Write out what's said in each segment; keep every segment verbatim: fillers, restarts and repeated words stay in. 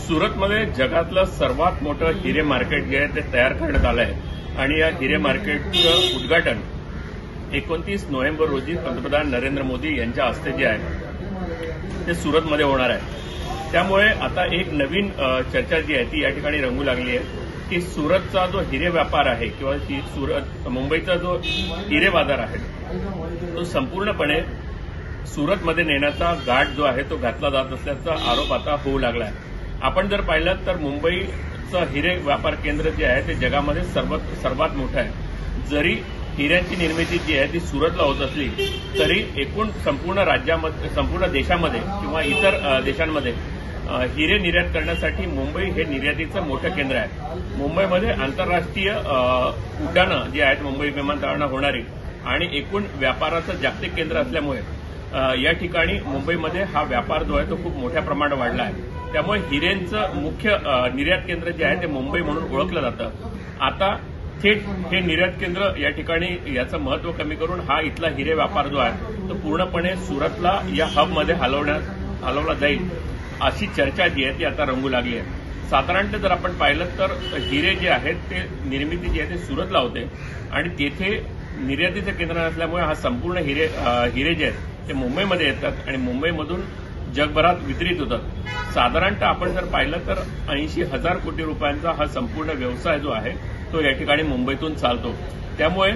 सुरतमध्ये जगातलं सर्वात मोठं हिरे मार्केट जे आहे ते तयार करण्यात आलं आहे आणि या हिरे मार्केटचं उद्घाटन एकोणतीस नोव्हेंबर रोजी पंतप्रधान नरेंद्र मोदी यांच्या हस्ते जे आहे ते सुरतमध्ये होणार आहे। त्यामुळे आता एक नवीन चर्चा जी आहे ती या ठिकाणी रंगू लागली आहे की सुरतचा जो हिरे व्यापार आहे किंवा सुरत मुंबईचा जो हिरे बाजार आहे तो संपूर्णपणे सुरतमध्ये नेण्याचा गाठ जो आहे तो घातला जात असल्याचा आरोप आता होऊ लागला आहे। आपण जर पाहिलं तर मुंबईचं हिरे व्यापार केंद्र जे आहे ते जगामध्ये सर्वात सर्वात मोठं आहे। जरी हिऱ्यांची निर्मिती जी आहे ती सुरतला होत असली तरी एकूण संपूर्ण राज्यामध्ये संपूर्ण देशामध्ये किंवा इतर देशांमध्ये हिरे निर्यात करण्यासाठी मुंबई हे निर्यातीचं मोठं केंद्र आहे। मुंबईमध्ये आंतरराष्ट्रीय उड्डाणं जी आहेत मुंबई विमानतळावर होणारी आणि एकूण व्यापाराचं जागतिक केंद्र असल्यामुळे या ठिकाणी मुंबईमध्ये हा व्यापार जो आहे तो खूप मोठ्या प्रमाणात वाढला आहे। त्यामुळे हिऱ्यांचं मुख्य निर्यात केंद्र जे आहे ते मुंबई म्हणून ओळखलं जातं। आता थेट हे निर्यात केंद्र या ठिकाणी याचं महत्व कमी करून हा इथला हिरे व्यापार जो आहे तो पूर्णपणे सुरतला या हबमध्ये हलवण्यात हलवला जाईल अशी चर्चा जी आहे ती आता रंगू लागली आहे। साधारणतः जर आपण पाहिलं तर हिरे जे आहेत ते निर्मिती जी आहे ते सुरतला होते आणि तेथे निर्यातीचं केंद्र नसल्यामुळे हा संपूर्ण हिरे हिरे जे आहेत ते मुंबईमध्ये येतात आणि मुंबईमधून जगभरात वितरित होतात। साधारणतः आपण जर पाहिलं तर ऐंशी हजार कोटी रुपयांचा हा संपूर्ण व्यवसाय जो आहे तो या ठिकाणी मुंबईतून चालतो। त्यामुळे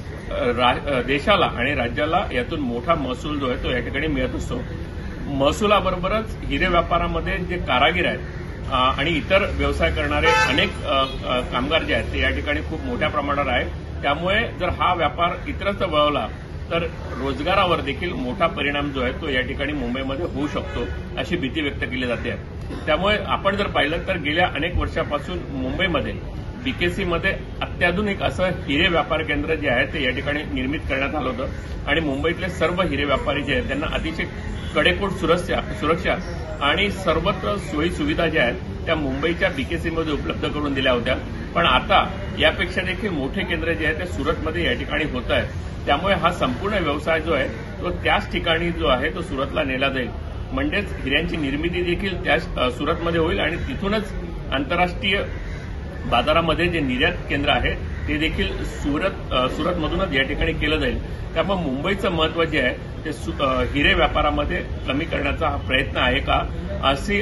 देशाला आणि राज्याला यातून मोठा महसूल जो आहे तो या ठिकाणी मिळत असतो। महसुलाबरोबरच हिरे व्यापारामध्ये जे कारागीर आहेत आणि इतर व्यवसाय करणारे अनेक कामगार जे आहेत ते या ठिकाणी खूप मोठ्या प्रमाणावर आहे। त्यामुळे जर हा व्यापार इतरत्र वळवला तर रोजगारावर देखील मोठा परिणाम जो आहे तो या ठिकाणी मुंबईमध्ये होऊ शकतो अशी भीती व्यक्त केली जाते। त्यामुळे आपण जर पाहिलं तर गेल्या अनेक वर्षापासून मुंबईमध्ये बीकेसीमध्ये अत्याधुनिक असं हिरे व्यापार केंद्र जे आहे ते या ठिकाणी निर्मित करण्यात आलं होतं आणि मुंबईतले सर्व हिरे व्यापारी जे आहेत त्यांना अतिशय कडेकोट सुरक्षा सुरक्षा आणि सर्वत्र सोयी सुविधा ज्या आहेत त्या मुंबईच्या बीकेसीमध्ये उपलब्ध करून दिल्या होत्या। पण आता यापेक्षा देखील मोठे केंद्र जे आहे ते सुरतमध्ये या ठिकाणी होत आहे। त्यामुळे हा संपूर्ण व्यवसाय जो आहे तो त्याच ठिकाणी जो आहे तो सुरतला नेला जाईल। म्हणजेच हिऱ्यांची निर्मिती देखील त्याच सुरतमध्ये होईल आणि तिथूनच आंतरराष्ट्रीय बाजारामध्ये जे निर्यात केंद्र आहे ते देखील सुरत सुरतमधूनच या ठिकाणी केलं जाईल। त्यामुळे मुंबईचं महत्व जे आहे ते हिरे व्यापारामध्ये कमी करण्याचा हा प्रयत्न आहे का अशी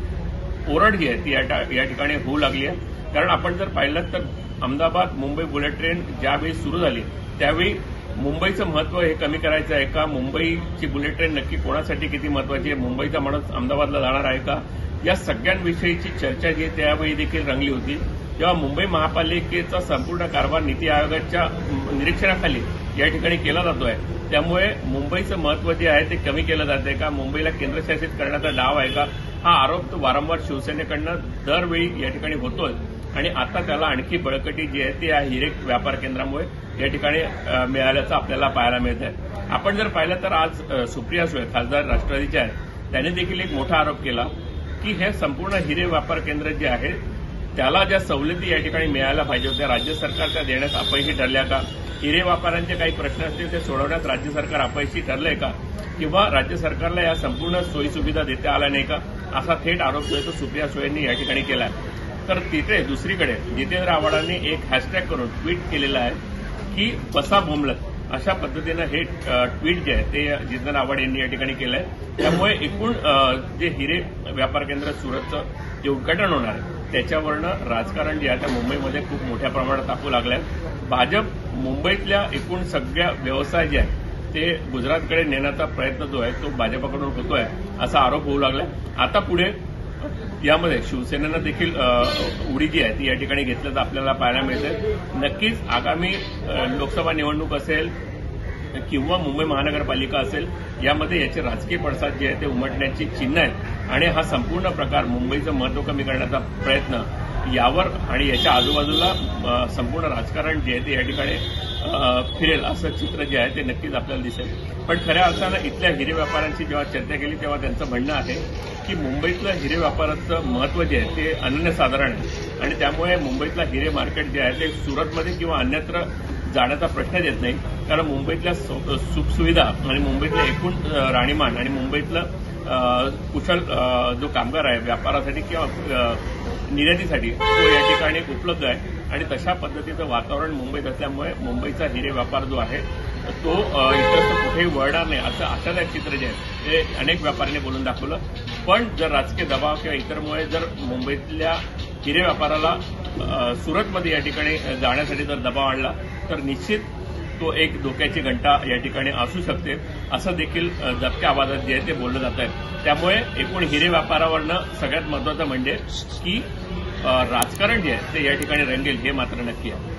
ओरड जी आहे ती या ठिकाणी होऊ लागली आहे। कारण आपण जर पाहिलं तर अहमदाबाद मुंबई बुलेट ट्रेन ज्यावेळी सुरू झाली त्यावेळी मुंबईचं महत्व हे कमी करायचं आहे का, मुंबईची बुलेट ट्रेन नक्की कोणासाठी किती महत्वाची आहे, मुंबईचा माणूस अहमदाबादला जाणार आहे का, या सगळ्यांविषयीची चर्चा जी आहे त्यावेळी देखील रंगली होती। जेव्हा मुंबई महापालिकेचा संपूर्ण कारभार नीती आयोगाच्या निरीक्षणाखाली या ठिकाणी केला जातोय त्यामुळे मुंबईचं महत्व जे आहे ते कमी केलं जात आहे का, मुंबईला केंद्रशासित करण्याचा डाव आहे का, हा आरोप तो वारंवार शिवसेनेकडनं दरवेळी या ठिकाणी होतोय आणि आता त्याला आणखी बळकटी जी आहे ती या हिरे व्यापार केंद्रामुळे या ठिकाणी मिळाल्याचं आपल्याला पाहायला मिळत आहे। आपण जर पाहिलं तर आज सुप्रिया सुळे खासदार राष्ट्रवादीच्या आहेत त्यांनी देखील एक मोठा आरोप केला की हे संपूर्ण हिरे व्यापार केंद्र जे आहे त्याला ज्या सवलती या ठिकाणी मिळायला पाहिजे होत्या राज्य सरकार त्या देण्यास अपयशी ठरल्या का, हिरे व्यापाऱ्यांचे काही प्रश्न असतील ते सोडवण्यात राज्य सरकार अपयशी ठरलंय का, किंवा राज्य सरकारला या संपूर्ण सोयी सुविधा देता आल्या नाही का, असा थेट आरोप जो आहे तो सुप्रिया सुळेंनी या ठिकाणी केला आहे। तर तिथे दुसरीकडे जितेंद्र आव्हाडांनी एक हॅशटॅग करून ट्विट केलेलं आहे की बसा बोंबलत, अशा पद्धतीनं हे ट्विट जे आहे ते जितेंद्र आव्हाड यांनी या ठिकाणी केलं आहे। त्यामुळे एकूण जे हिरे व्यापार केंद्र सुरतचं जे उद्घाटन होणार आहे त्याच्यावरनं राजकारण जे आहे त्या मुंबईमध्ये खूप मोठ्या प्रमाणात तापू लागलं आहे। भाजप मुंबईतल्या एकूण सगळ्या व्यवसाय जे आहे ते गुजरातकडे नेण्याचा प्रयत्न जो आहे तो भाजपकडून होतोय असा आरोप होऊ लागलाय। आता पुढे यामध्ये शिवसेनेनं देखील उडी जी आहे ती या ठिकाणी घेतल्याचं आपल्याला पाहायला मिळतंय। नक्कीच आगामी लोकसभा निवडणूक असेल किंवा मुंबई महानगरपालिका असेल यामध्ये याचे राजकीय पडसाद जे आहे ते उमटण्याची चिन्ह आहेत आणि हा संपूर्ण प्रकार मुंबईचं महत्व कमी करण्याचा प्रयत्न यावर आणि याच्या आजूबाजूला संपूर्ण राजकारण जे आहे ते या ठिकाणी फिरेल असं चित्र जे आहे ते नक्कीच आपल्याला दिसेल। पण खऱ्या अर्थानं इथल्या हिरे व्यापाऱ्यांची जेव्हा चर्चा केली तेव्हा त्यांचं म्हणणं आहे की मुंबईतलं हिरे व्यापाराचं महत्व जे आहे ते अनन्यसाधारण आहे आणि त्यामुळे मुंबईतलं हिरे मार्केट जे आहे ते सुरतमध्ये किंवा अन्यत्र जाण्याचा प्रश्न येत नाही। कारण मुंबईतल्या सुखसुविधा आणि मुंबईतलं एकूण राहणीमान आणि मुंबईतलं कुशल जो कामगार आहे व्यापारासाठी किंवा निर्यातीसाठी तो या ठिकाणी उपलब्ध आहे आणि तशा पद्धतीचं वातावरण मुंबईत असल्यामुळे मुंबईचा हिरे व्यापार जो आहे तो इतरत्र कुठेही वळणार नाही असं आशादायक चित्र जे आहे ते अनेक व्यापाऱ्यांनी बोलून दाखवलं. पण जर राजकीय दबाव किंवा इतरमुळे जर मुंबईतल्या हिरे व्यापाराला सुरतमध्ये या ठिकाणी जाण्यासाठी जर दबाव आणला तर निश्चित तो एक धोक्याची घंटा या ठिकाणी असू शकते असं देखील दबक्या आवाजात जे आहे ते बोललं जात आहे. त्यामुळे एकूण हिरे व्यापारावरनं सगळ्यात महत्वाचं म्हणजे की राजकारण जे आहे ते या ठिकाणी रंगेल हे मात्र नक्की आहे.